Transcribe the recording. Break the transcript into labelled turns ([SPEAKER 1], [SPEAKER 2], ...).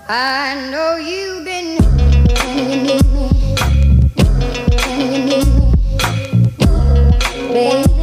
[SPEAKER 1] I know you've been. Can you need me? Can you need me? Baby.